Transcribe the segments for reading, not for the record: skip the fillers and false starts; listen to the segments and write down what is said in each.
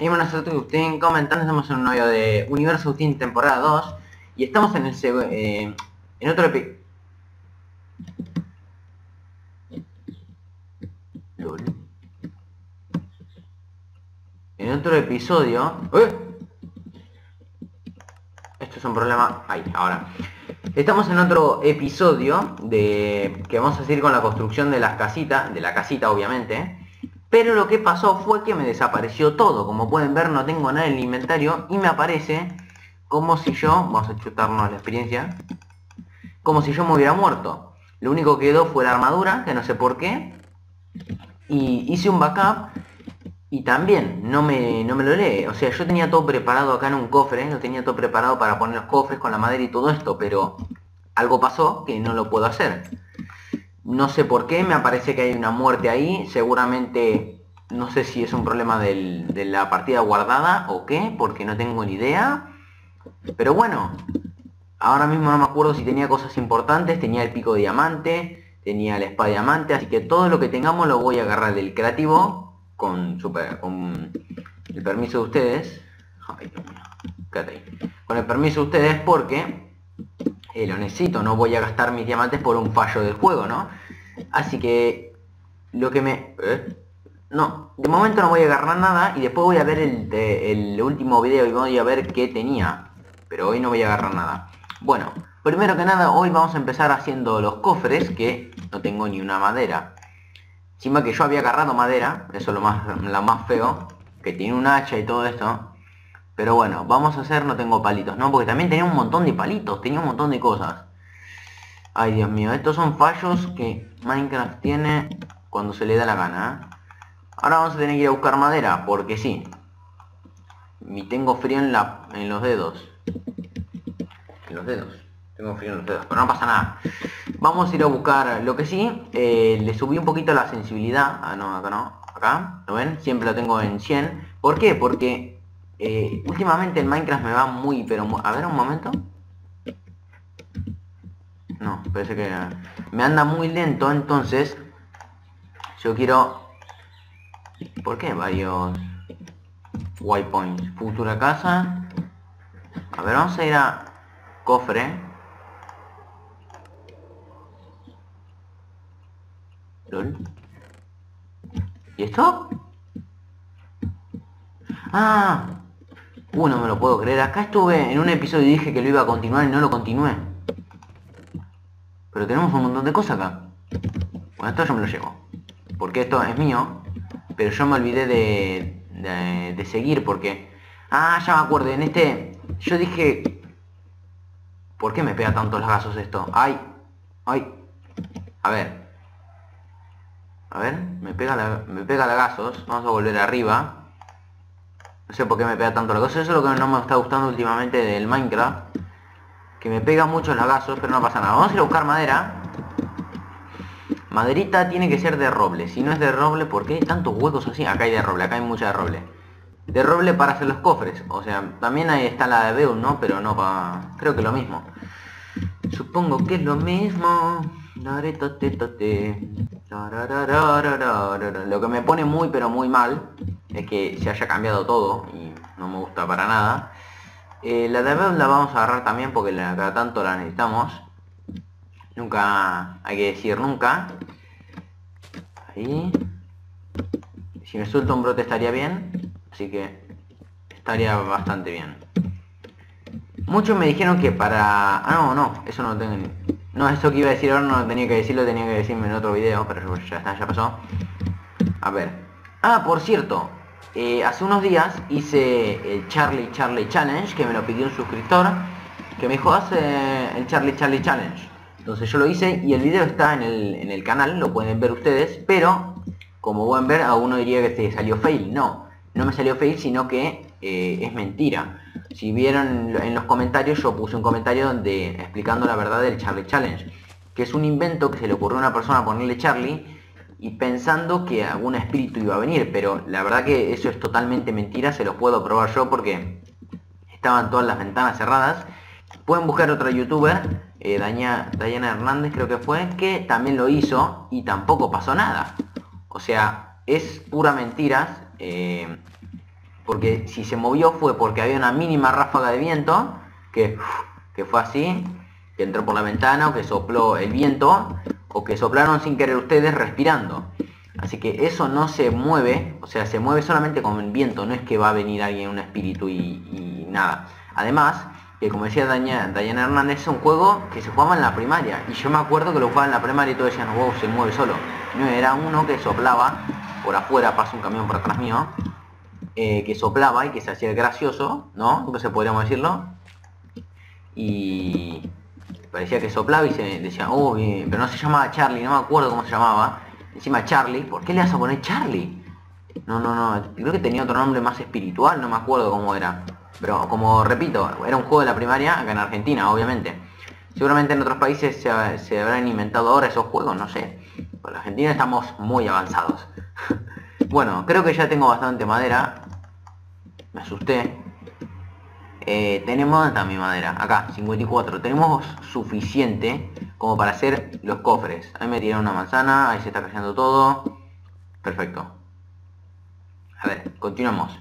Y bueno, soy Agustín comentando, estamos en un audio de Universo Agustín temporada 2 y estamos en el en otro episodio. Esto es un problema. Ahí, ahora. Estamos en otro episodio de que vamos a seguir con la construcción de las casitas, de la casita obviamente. Pero lo que pasó fue que me desapareció todo. Como pueden ver, no tengo nada en el inventario y me aparece como si yo, vamos a chutarnos la experiencia, como si yo me hubiera muerto. Lo único que quedó fue la armadura, que no sé por qué, y hice un backup y también no me lo lee. O sea, yo tenía todo preparado acá en un cofre, lo tenía todo preparado para poner los cofres con la madera y todo esto, pero algo pasó que no lo puedo hacer. No sé por qué, me aparece que hay una muerte ahí, seguramente no sé si es un problema de la partida guardada o qué, porque no tengo ni idea. Pero bueno, ahora mismo no me acuerdo si tenía cosas importantes, tenía el pico de diamante, tenía la espada de diamante, así que todo lo que tengamos lo voy a agarrar del creativo con el permiso de ustedes. Ay, Dios mío, quédate ahí. Con el permiso de ustedes porque lo necesito, no voy a gastar mis diamantes por un fallo del juego, ¿no? Así que lo que me... no, de momento no voy a agarrar nada y después voy a ver el último video y voy a ver qué tenía. Pero hoy no voy a agarrar nada. Bueno, primero que nada hoy vamos a empezar haciendo los cofres, que no tengo ni una madera. Encima que yo había agarrado madera, eso es lo más feo, que tiene un hacha y todo esto. Pero bueno, vamos a hacer, no tengo palitos, ¿no? Porque también tenía un montón de palitos, tenía un montón de cosas. Ay, Dios mío, estos son fallos que Minecraft tiene cuando se le da la gana, ¿eh? Ahora vamos a tener que ir a buscar madera, porque sí. Y tengo frío en los dedos. Tengo frío en los dedos, pero no pasa nada. Vamos a ir a buscar, lo que sí, le subí un poquito la sensibilidad. Ah, no, acá no, acá, ¿lo ven? Siempre lo tengo en 100. ¿Por qué? Porque últimamente el Minecraft me va muy, pero muy... A ver, un momento. No, parece que me anda muy lento, entonces yo quiero... ¿Por qué varios waypoints? Futura casa. A ver, vamos a ir a cofre. ¿Lol? ¿Y esto? Ah, no me lo puedo creer. Acá estuve en un episodio y dije que lo iba a continuar y no lo continué. Pero tenemos un montón de cosas acá. Bueno, esto yo me lo llevo, porque esto es mío. Pero yo me olvidé de seguir porque... Ah, ya me acuerdo, en este... Yo dije... ¿Por qué me pega tanto los gasos esto? ¡Ay! ¡Ay! A ver. A ver, me pega la gasos. Vamos a volver arriba. No sé por qué me pega tanto los gasos. Eso es lo que no me está gustando últimamente del Minecraft. Que me pega mucho los gasos, pero no pasa nada. Vamos a ir a buscar madera. Maderita tiene que ser de roble. Si no es de roble, ¿por qué hay tantos huecos así? Acá hay de roble, acá hay mucha de roble. De roble para hacer los cofres. O sea, también ahí está la de Beul, ¿no? Pero no para... Creo que lo mismo. Supongo que es lo mismo. Lo que me pone muy pero muy mal es que se haya cambiado todo y no me gusta para nada. La de Beul la vamos a agarrar también porque cada tanto la necesitamos. Nunca hay que decir nunca. Ahí. Si me suelta un brote estaría bien. Así que estaría bastante bien. Muchos me dijeron que para... Ah, no, eso no lo tengo. No, eso que iba a decir ahora no tenía que decirlo, tenía que decirme en otro video, pero ya está, ya pasó. A ver. Ah, por cierto. Hace unos días hice el Charlie Challenge, que me lo pidió un suscriptor, que me dijo, hace el Charlie Challenge. Entonces yo lo hice y el video está en el canal, lo pueden ver ustedes, pero como pueden ver, a uno diría que se salió fail. No me salió fail, sino que es mentira. Si vieron en los comentarios, yo puse un comentario explicando la verdad del Charlie Challenge, que es un invento que se le ocurrió a una persona ponerle Charlie y pensando que algún espíritu iba a venir, pero la verdad que eso es totalmente mentira, se los puedo probar yo porque estaban todas las ventanas cerradas. Pueden buscar otro youtuber, Dayana Hernández creo que fue, que también lo hizo y tampoco pasó nada. O sea, es pura mentiras. Porque si se movió fue porque había una mínima ráfaga de viento que fue así, que entró por la ventana, o que sopló el viento, o que soplaron sin querer ustedes respirando. Así que eso no se mueve, o sea, se mueve solamente con el viento, no es que va a venir alguien, un espíritu y nada. Además, que como decía Dayana Hernández, es un juego que se jugaba en la primaria, y yo me acuerdo que lo jugaba en la primaria y todos decían, wow, se mueve solo. No, era uno que soplaba por afuera, pasa un camión por atrás mío, que soplaba y que se hacía el gracioso, ¿no? Entonces podríamos decirlo. Y parecía que soplaba y se decía, oh, bien, pero no se llamaba Charlie, no me acuerdo cómo se llamaba. Encima Charlie, ¿por qué le vas a poner Charlie? No, creo que tenía otro nombre más espiritual, no me acuerdo cómo era. Pero como repito, era un juego de la primaria acá en Argentina, obviamente. Seguramente en otros países se habrán inventado ahora esos juegos, no sé. Pero en Argentina estamos muy avanzados. Bueno, creo que ya tengo bastante madera. Me asusté. Tenemos también madera, acá, 54. Tenemos suficiente como para hacer los cofres. Ahí me tiraron una manzana, ahí se está cayendo todo. Perfecto. A ver, continuamos.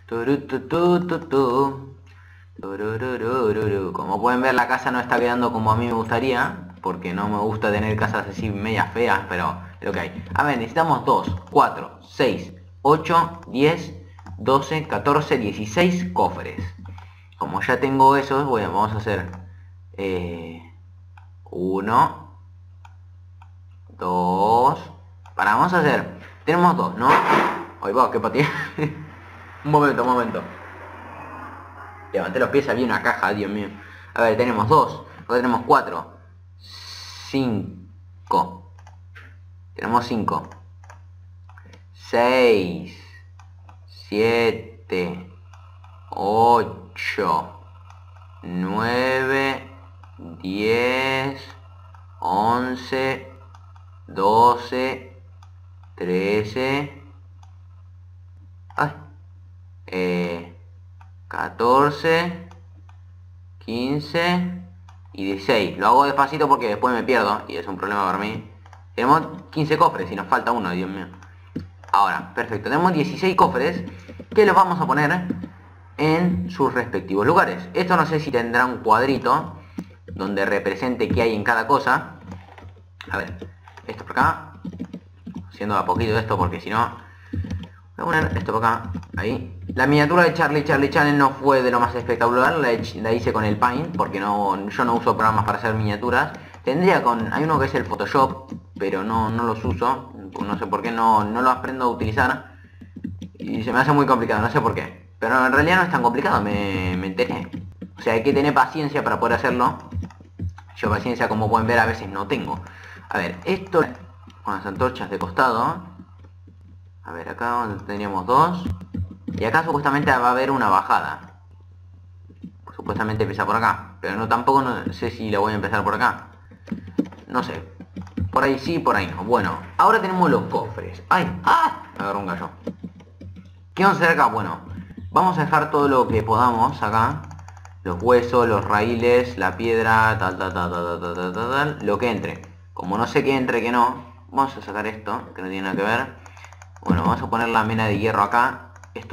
Como pueden ver, la casa no está quedando como a mí me gustaría, porque no me gusta tener casas así medias feas, pero es lo que hay. A ver, necesitamos 2, 4, 6, 8, 10, 12, 14, 16 cofres. Como ya tengo esos, bueno, vamos a hacer 1, 2. Vamos a hacer. Tenemos 2, ¿no? Ahí va, que pateé. un momento. Levanté los pies, había una caja, Dios mío. A ver, tenemos 2. Acá tenemos 4. 5. Tenemos 5. 6. 7. 8. 9, 10, 11, 12, 13, 14, 15 y 16. Lo hago despacito porque después me pierdo y es un problema para mí. Tenemos 15 cofres y nos falta uno, Dios mío. Ahora, perfecto, tenemos 16 cofres que los vamos a poner en sus respectivos lugares. Esto no sé si tendrá un cuadrito donde represente qué hay en cada cosa. A ver, esto por acá, haciendo a poquito esto porque si no, voy a poner esto por acá, ahí. La miniatura de Charlie Channel no fue de lo más espectacular, la hice con el Paint porque yo no uso programas para hacer miniaturas. Hay uno que es el Photoshop, pero no los uso, no sé por qué, no lo aprendo a utilizar y se me hace muy complicado, no sé por qué. Pero en realidad no es tan complicado, me enteré. O sea, hay que tener paciencia para poder hacerlo. Yo paciencia, como pueden ver, a veces no tengo. A ver, esto con las antorchas de costado. A ver, acá teníamos 2. Y acá supuestamente va a haber una bajada. Supuestamente empieza por acá. Pero tampoco no sé si la voy a empezar por acá. No sé. Por ahí sí, por ahí no. Bueno, ahora tenemos los cofres. ¡Ay! ¡Ah! Me agarró un gallo. ¿Qué vamos a hacer acá? Bueno, vamos a dejar todo lo que podamos acá. Los huesos, los raíles, la piedra, tal, lo que entre. Como no sé qué entre, que no, vamos a sacar esto, que no tiene nada que ver. Bueno, vamos a poner la mena de hierro acá.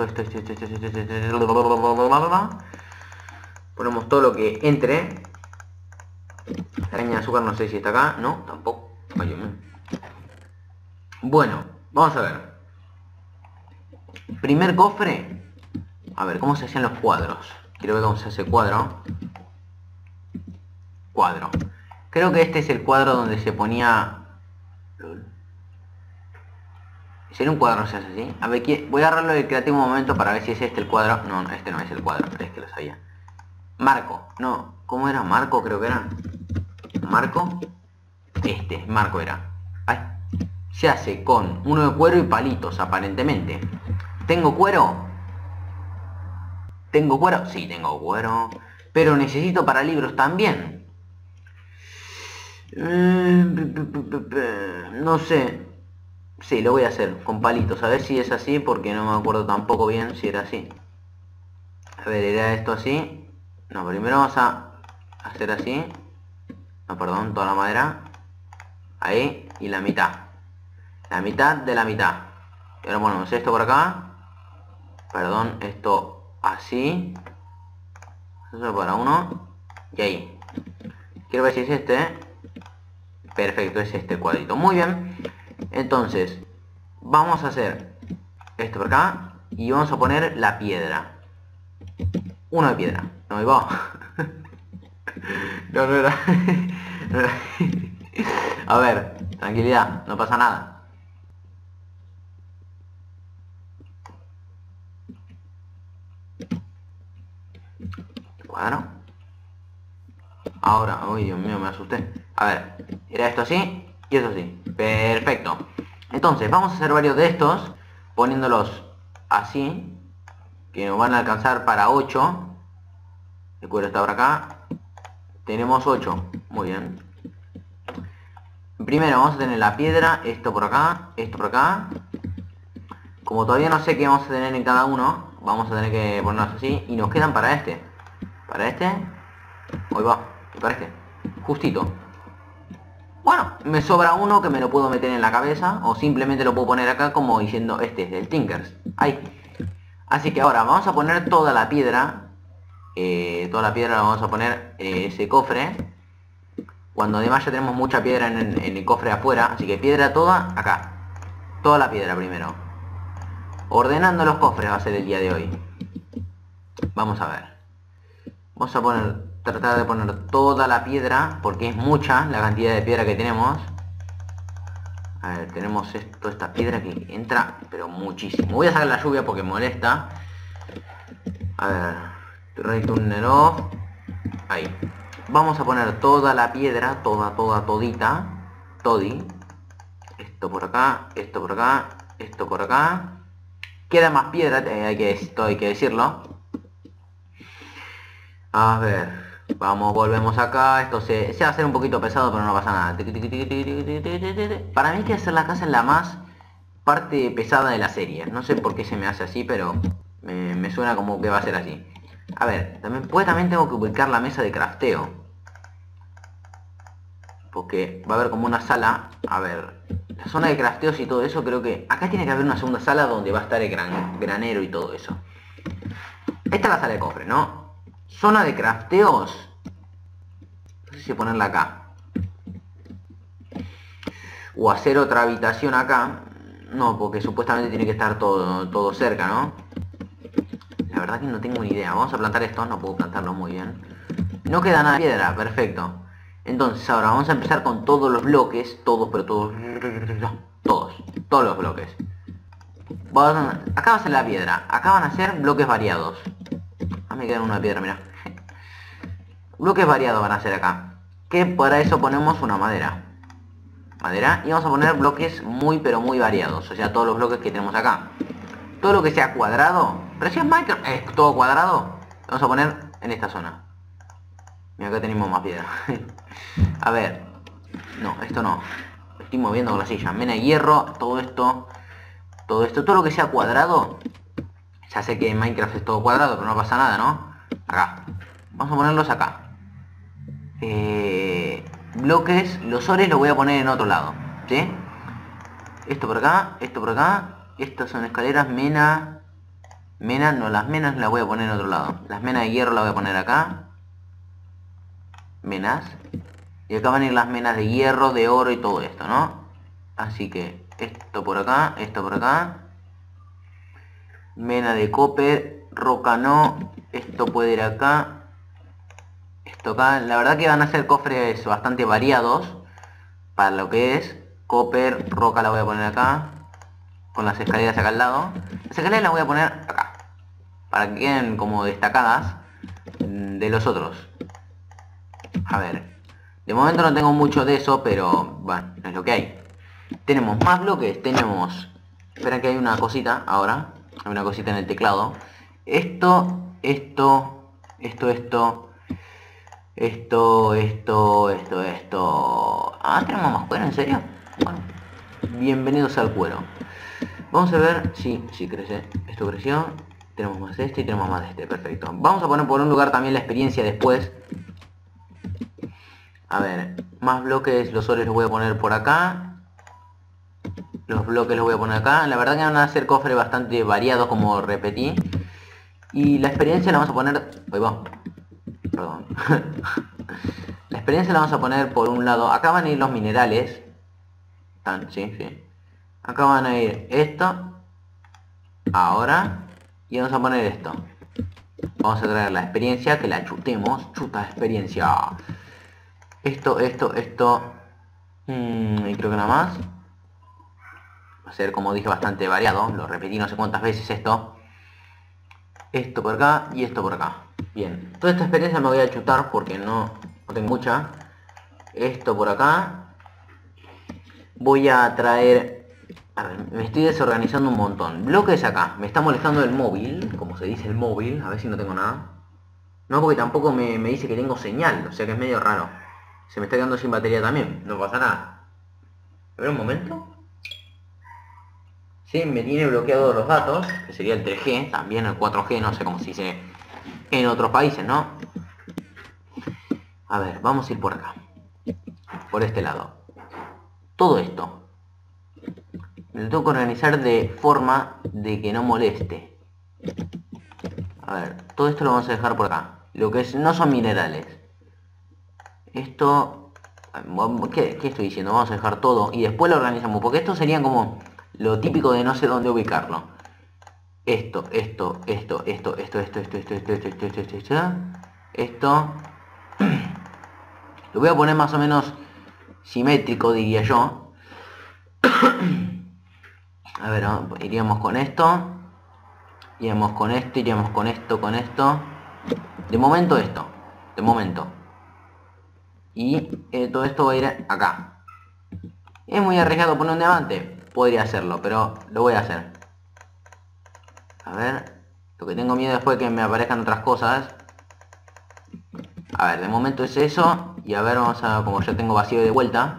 Ponemos todo lo que entre. La araña de azúcar no sé si está acá. No, tampoco. Bueno, vamos a ver. Primer cofre. A ver, ¿cómo se hacían los cuadros? Quiero ver cómo se hace cuadro. Cuadro. Creo que este es el cuadro donde se ponía... ¿Sería un cuadro se hace así? A ver, voy a agarrarlo del creativo un momento para ver si es este el cuadro. No, este no es el cuadro, pero es que lo sabía. Marco. No, ¿cómo era? Marco creo que era. ¿Marco? Marco era. Ay. Se hace con uno de cuero y palitos, aparentemente. ¿Tengo cuero? ¿Tengo cuero? Sí, tengo cuero. Pero necesito para libros también. No sé. Sí, lo voy a hacer con palitos. A ver si es así, porque no me acuerdo tampoco bien si era así. A ver, ¿era esto así? No, primero vamos a hacer así. No, perdón, toda la madera. Ahí, y la mitad. La mitad de la mitad. Y ahora ponemos esto por acá. Perdón, esto así. Eso para uno. Y ahí. Quiero ver si es este. Perfecto, es este cuadrito. Muy bien. Entonces, vamos a hacer esto por acá. Y vamos a poner la piedra. Uno de piedra. No, ahí va. No, no era. No era. A ver, tranquilidad, no pasa nada. Cuadro. Ahora, uy, Dios mío, me asusté. A ver, era esto así y esto así. Perfecto. Entonces, vamos a hacer varios de estos, poniéndolos así, que nos van a alcanzar para 8. El cuero está por acá. Tenemos 8. Muy bien. Primero vamos a tener la piedra, esto por acá, esto por acá. Como todavía no sé qué vamos a tener en cada uno, vamos a tener que ponerlos así. Y nos quedan para este. Para este. Hoy va. Y para este. Justito. Bueno, me sobra uno que me lo puedo meter en la cabeza. O simplemente lo puedo poner acá como diciendo este es del Tinkers. Ahí. Así que ahora vamos a poner toda la piedra. Toda la piedra la vamos a poner en ese cofre. Cuando además ya tenemos mucha piedra en el cofre afuera. Así que piedra toda acá. Toda la piedra primero. Ordenando los cofres va a ser el día de hoy. Vamos a ver. Vamos a tratar de poner toda la piedra, porque es mucha la cantidad de piedra que tenemos. A ver, tenemos esta piedra que entra, pero muchísimo. Voy a sacar la lluvia porque molesta. A ver, return off. Ahí. Vamos a poner toda la piedra, todita. Toddy. Esto por acá, esto por acá, esto por acá. Queda más piedra, esto hay que decirlo. A ver, vamos, volvemos acá. Esto se va a hacer un poquito pesado, pero no pasa nada. Para mí que hacer la casa es la más parte pesada de la serie. No sé por qué se me hace así, pero me suena como que va a ser así. A ver, también tengo que ubicar la mesa de crafteo. Porque va a haber como una sala. A ver, la zona de crafteos y todo eso, creo que acá tiene que haber una segunda sala donde va a estar el granero y todo eso. Esta es la sala de cofre, ¿no? Zona de crafteos. No sé si ponerla acá. O hacer otra habitación acá. No, porque supuestamente tiene que estar todo cerca, ¿no? La verdad que no tengo ni idea. Vamos a plantar esto. No puedo plantarlo muy bien. No queda nada de piedra. Perfecto. Entonces ahora vamos a empezar con todos los bloques. Todos los bloques. Acá va a ser la piedra. Acá van a ser bloques variados. Me queda una piedra, mira. Bloques variados van a ser acá. Que para eso ponemos una madera. Y vamos a poner bloques muy pero muy variados. O sea, todos los bloques que tenemos acá. Todo lo que sea cuadrado. Pero si es Minecraft, es todo cuadrado. Lo vamos a poner en esta zona. Mira, acá tenemos más piedra. A ver. No, esto no. Estoy moviendo con la silla. Mena de hierro, todo esto. Todo lo que sea cuadrado. Ya sé que en Minecraft es todo cuadrado, pero no pasa nada, ¿no? Acá. Vamos a ponerlos acá. Bloques, los ores los voy a poner en otro lado, ¿sí? Esto por acá, esto por acá. Estas son escaleras, no, las menas las voy a poner en otro lado. Las menas de hierro las voy a poner acá. Menas. Y acá van a ir las menas de hierro, de oro y todo esto, ¿no? Así que esto por acá, esto por acá. Mena de copper, roca no. Esto puede ir acá. Esto acá. La verdad que van a ser cofres bastante variados. Para lo que es. Copper, roca la voy a poner acá. Con las escaleras acá al lado. Las escaleras las voy a poner acá. Para que queden como destacadas de los otros. A ver. De momento no tengo mucho de eso, pero bueno, es lo que hay. Tenemos más bloques. Tenemos... Espera que hay una cosita ahora. Hay una cosita en el teclado. Esto. Ah, tenemos más cuero, ¿en serio? Bueno, bienvenidos al cuero. Vamos a ver si crece. Esto creció. Tenemos más de este y tenemos más de este. Perfecto. Vamos a poner por un lugar también la experiencia después. A ver, más bloques. Los soles los voy a poner por acá. Los bloques los voy a poner acá. La verdad que van a ser cofres bastante variados, como repetí. Y la experiencia la vamos a poner... Ahí va. Perdón. La experiencia la vamos a poner por un lado. Acá van a ir los minerales. Sí. Acá van a ir esto. Ahora. Y vamos a poner esto. Vamos a traer la experiencia, que la chutemos. Chuta experiencia. Esto. Y creo que nada más. Va a ser, como dije, bastante variado. Lo repetí no sé cuántas veces esto. Esto por acá y esto por acá. Bien. Toda esta experiencia me voy a chutar porque no tengo mucha. Esto por acá. Voy a traer... A ver, me estoy desorganizando un montón. Bloques acá. Me está molestando el móvil. Como se dice el móvil. A ver si no tengo nada. No, porque tampoco me dice que tengo señal. O sea que es medio raro. Se me está quedando sin batería también. No pasa nada. A ver un momento. Sí, me tiene bloqueado los datos. Que sería el 3G. También el 4G. No sé cómo se dice en otros países, ¿no? A ver, vamos a ir por acá. Por este lado. Todo esto me lo tengo que organizar de forma de que no moleste. A ver, todo esto lo vamos a dejar por acá. Lo que no son minerales. Esto... ¿Qué estoy diciendo? Vamos a dejar todo y después lo organizamos. Porque esto sería como lo típico de no sé dónde ubicarlo. Esto. Lo voy a poner más o menos simétrico, diría yo. A ver, iríamos con esto. Iríamos con esto, iríamos con esto, con esto. De momento esto. De momento. Y todo esto va a ir acá. Es muy arriesgado poner un diamante. Podría hacerlo, pero lo voy a hacer. A ver. Lo que tengo miedo después que me aparezcan otras cosas. A ver, de momento es eso. Y a ver, vamos a... Como ya tengo vacío de vuelta.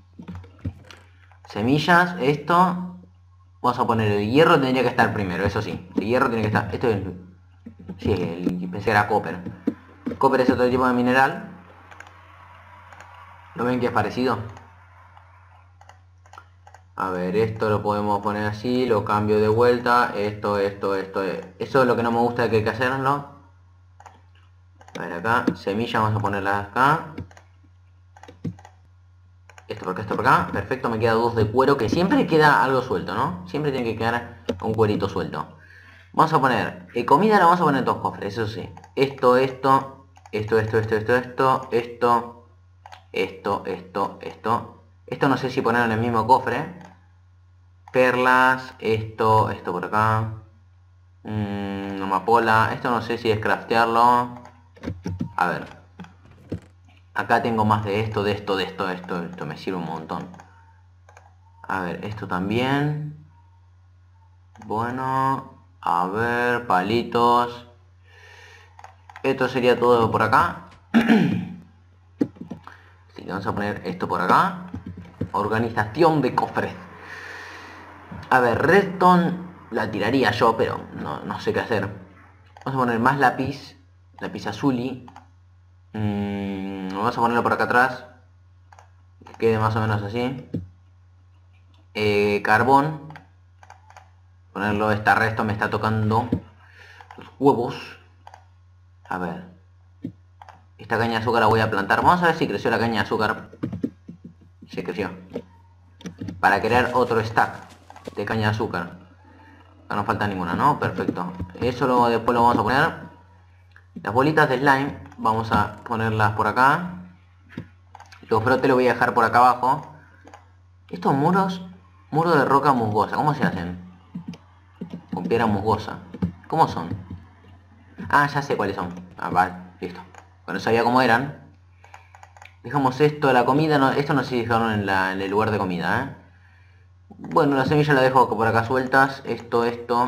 Semillas, esto. Vamos a poner el hierro, tendría que estar primero, eso sí. El hierro tiene que estar... Esto es... Sí, pensé que era copper. Copper es otro tipo de mineral. ¿Lo ven que es parecido? A ver, esto lo podemos poner así, lo cambio de vuelta. Esto. Eso es lo que no me gusta, que hay que hacerlo. A ver, acá, semilla vamos a ponerla acá. Esto por acá, esto por acá. Perfecto, me queda 2 de cuero, que siempre queda algo suelto, ¿no? Siempre tiene que quedar un cuerito suelto. Vamos a poner, comida la vamos a poner en 2 cofres, eso sí. Esto. Esto no sé si ponerlo en el mismo cofre. Perlas, esto por acá. Amapola, esto no sé si es craftearlo. A ver. Acá tengo más de esto me sirve un montón. A ver, esto también. Bueno, a ver, palitos. Esto sería todo por acá. Así que vamos a poner esto por acá. Organización de cofres. A ver, redstone la tiraría yo, pero no sé qué hacer. Vamos a poner más lápiz. Lápiz azuli. Vamos a ponerlo por acá atrás. Que quede más o menos así. Carbón. Ponerlo, esta resto me está tocando los huevos. A ver. Esta caña de azúcar la voy a plantar. Vamos a ver si creció la caña de azúcar. Sí, creció. Para crear otro stack de caña de azúcar. No nos falta ninguna, ¿no? Perfecto. Eso después lo vamos a poner. Las bolitas de slime vamos a ponerlas por acá. Los brotes los voy a dejar por acá abajo. Estos muros de roca musgosa, ¿cómo se hacen? Con piedra musgosa. ¿Cómo son? Ah, ya sé cuáles son. Ah, vale, listo. Bueno, sabía cómo eran. Dejamos esto, la comida, no, esto no sé si dejaron en el lugar de comida, ¿eh? Bueno, las semillas las dejo por acá sueltas. Esto.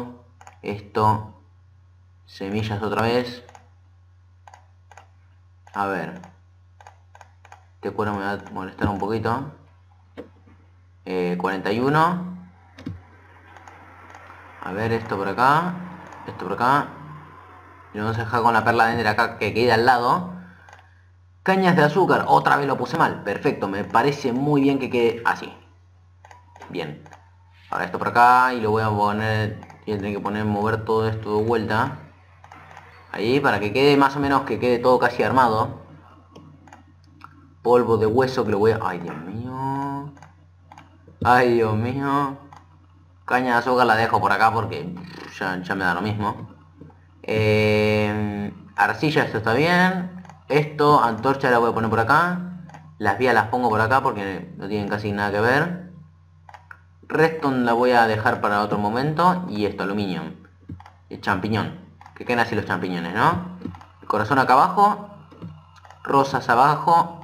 Semillas otra vez. A ver. Este cuero me va a molestar un poquito. 41. A ver, esto por acá. Esto por acá. Y lo vamos a dejar con la perla de acá que queda al lado. Cañas de azúcar. Otra vez lo puse mal. Perfecto, me parece muy bien que quede así. Bien. Ahora esto por acá y lo voy a poner... Voy a tener que mover todo esto de vuelta. Ahí, para que quede más o menos, que quede todo casi armado. Polvo de hueso que lo voy a... ¡Ay, Dios mío! ¡Ay, Dios mío! Caña de azúcar la dejo por acá porque ya me da lo mismo. Arcilla, esto está bien. Esto, antorcha la voy a poner por acá. Las vías las pongo por acá porque no tienen casi nada que ver. Redstone la voy a dejar para otro momento. Y esto, aluminio. El champiñón. Que queden así los champiñones, ¿no? El corazón acá abajo. Rosas abajo.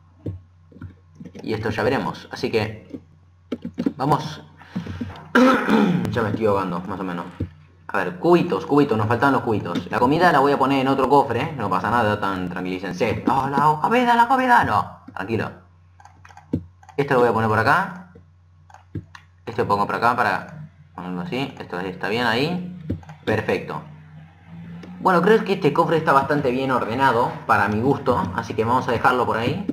Y esto ya veremos. Así que... vamos. Ya me estoy ahogando, más o menos. A ver, cubitos, nos faltan los cubitos. La comida la voy a poner en otro cofre, no pasa nada, tranquilícense. No, la comida, no. Tranquilo. Esto lo voy a poner por acá. Esto lo pongo por acá para ponerlo así. Esto está bien ahí. Perfecto. Bueno, creo que este cofre está bastante bien ordenado, para mi gusto. Así que vamos a dejarlo por ahí.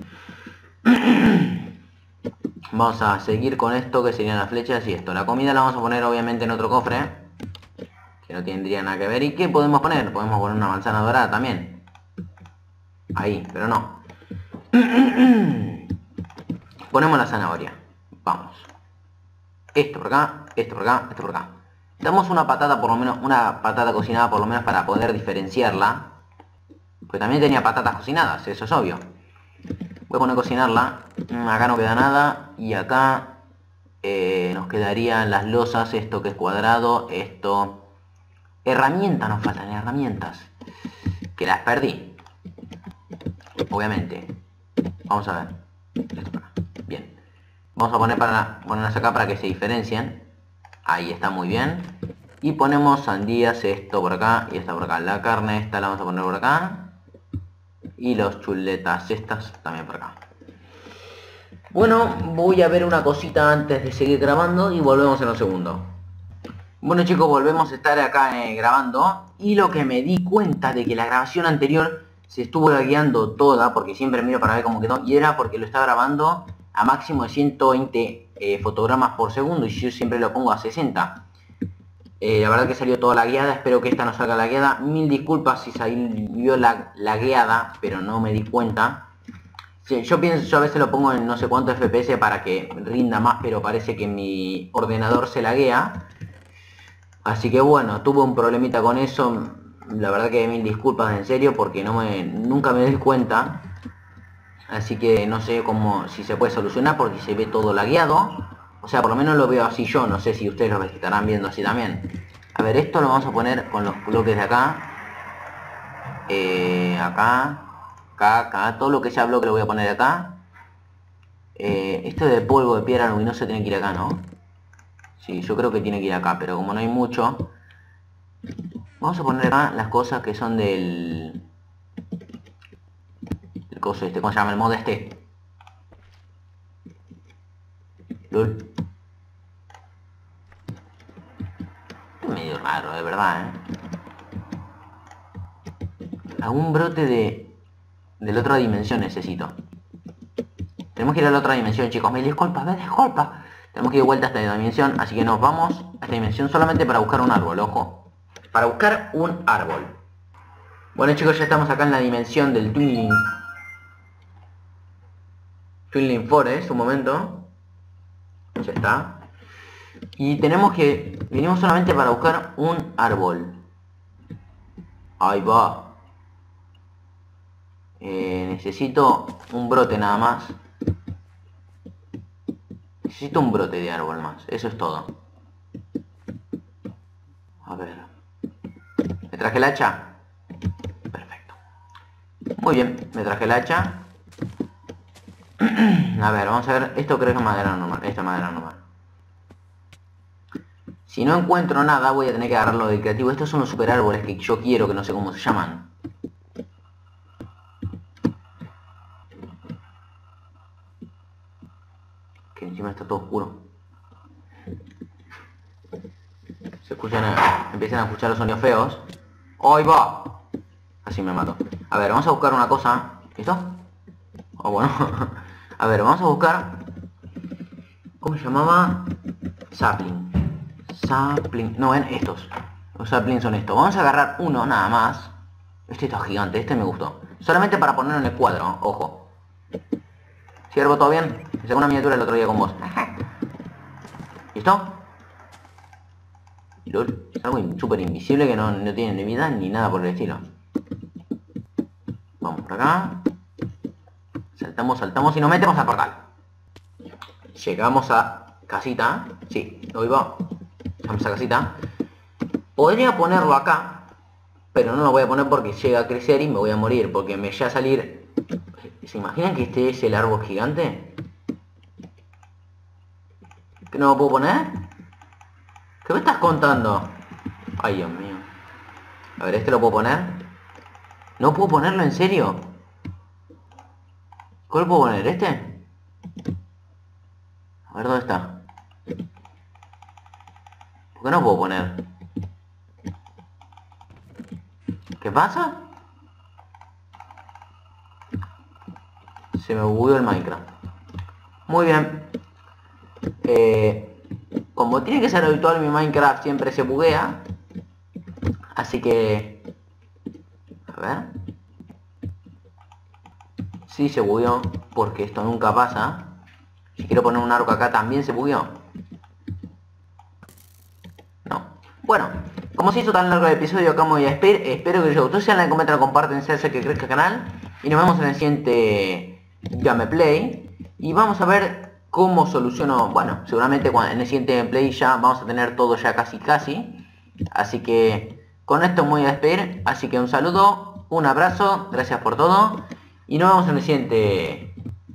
Vamos a seguir con esto que serían las flechas y esto. La comida la vamos a poner obviamente en otro cofre, que no tendría nada que ver. ¿Y qué podemos poner? Podemos poner una manzana dorada también. Ahí, pero no. Ponemos la zanahoria. Vamos. Esto por acá, esto por acá, esto por acá. Damos una patata por lo menos, una patata cocinada por lo menos para poder diferenciarla. Porque también tenía patatas cocinadas, eso es obvio. Voy a poner a cocinarla. Acá no queda nada. Y acá nos quedarían las losas. Esto que es cuadrado. Esto. Herramientas nos faltan, herramientas. Que las perdí. Obviamente. Vamos a ver. Esto para acá. Bien. Vamos a ponerlas acá para que se diferencien. Ahí está muy bien. Y ponemos sandías, esto por acá y esta por acá. La carne esta la vamos a poner por acá. Y los chuletas estas también por acá. Bueno, voy a ver una cosita antes de seguir grabando y volvemos en un segundo. Bueno chicos, volvemos a estar acá grabando. Y lo que me di cuenta de que la grabación anterior se estuvo lagueando toda, porque siempre miro para ver cómo quedó, y era porque lo estaba grabando a máximo de 120 fotogramas por segundo y yo siempre lo pongo a 60. La verdad que salió toda lagueada, espero que esta no salga lagueada. Mil disculpas si salió lagueada, pero no me di cuenta. Sí, yo a veces lo pongo en no sé cuántos FPS para que rinda más, pero parece que mi ordenador se laguea. Así que bueno, tuve un problemita con eso. La verdad que mil disculpas en serio porque nunca me di cuenta. Así que no sé si se puede solucionar porque se ve todo lagueado. O sea, por lo menos lo veo así yo, no sé si ustedes lo estarán viendo así también. A ver, esto lo vamos a poner con los bloques de acá. Acá, todo lo que sea bloque lo voy a poner acá. Esto de polvo de piedra luminosa tiene que ir acá, ¿no? Sí, yo creo que tiene que ir acá, pero como no hay mucho... Vamos a poner acá las cosas que son del coso este, ¿cómo se llama? El mod este. LOL. Es medio raro, de verdad, Algún brote de la otra dimensión necesito. Tenemos que ir a la otra dimensión, chicos. Me disculpa. Tenemos que ir de vuelta a esta dimensión, así que nos vamos a esta dimensión solamente para buscar un árbol, ojo. Para buscar un árbol. Bueno chicos, ya estamos acá en la dimensión del Twinling Forest, un momento. Ya está. Y venimos solamente para buscar un árbol. Ahí va. Necesito un brote nada más. Necesito un brote de árbol más. Eso es todo. A ver. ¿Me traje el hacha? Perfecto. Muy bien, me traje el hacha. A ver, vamos a ver. Esto creo que es madera normal. Esta es madera normal. Si no encuentro nada, voy a tener que agarrarlo del creativo. Estos son los super árboles que yo quiero, que no sé cómo se llaman. Que encima está todo oscuro. Se escuchan, empiezan a escuchar los sonidos feos. ¡Ahí va! Así me mato. A ver, vamos a buscar una cosa. ¿Listo? Oh, bueno. A ver, vamos a buscar... ¿Cómo se llamaba? Sapling. No, ven, estos. Los saplings son estos. Vamos a agarrar uno nada más. Este está gigante, este me gustó. Solamente para ponerlo en el cuadro, ojo. ¿Ciervo, todo bien? Hice una miniatura el otro día con vos. ¿Listo? LOL, es algo súper invisible que no tiene ni vida ni nada por el estilo. Vamos por acá. Saltamos, saltamos y nos metemos al portal. Llegamos a casita. Sí, hoy va. Vamos a casita. Podría ponerlo acá, pero no lo voy a poner porque llega a crecer y me voy a morir. Porque me llega a salir... ¿Se imaginan que este es el árbol gigante? ¿Que no lo puedo poner? ¿Qué me estás contando? Ay, Dios mío. A ver, ¿este lo puedo poner? ¿No puedo ponerlo en serio? ¿Cuál puedo poner? ¿Este? A ver, ¿dónde está? ¿Por qué no puedo poner? ¿Qué pasa? Se me bugueó el Minecraft. Muy bien. Como tiene que ser habitual, mi Minecraft siempre se buguea. Así que... A ver. Sí se bugueó, porque esto nunca pasa. Si quiero poner un arco acá también se bugueó. No. Bueno, como se hizo tan largo el episodio, acá me voy a despedir. Espero que les gustó. Si la comenten, comparten, se hace que crezca el canal. Y nos vemos en el siguiente gameplay. Y vamos a ver cómo soluciono... Bueno, seguramente en el siguiente gameplay ya vamos a tener todo ya casi. Así que con esto me voy a despedir. Así que un saludo, un abrazo, gracias por todo. Y nos vemos en el siguiente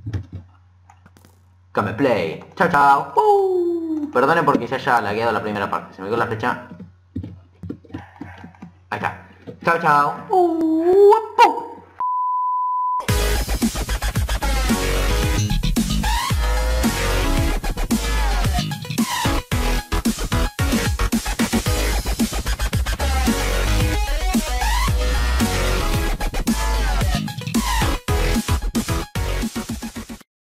gameplay. Chao, chao. Perdone porque se haya lagueado la primera parte. Se me quedó la flecha. Ahí está. Chao, chao.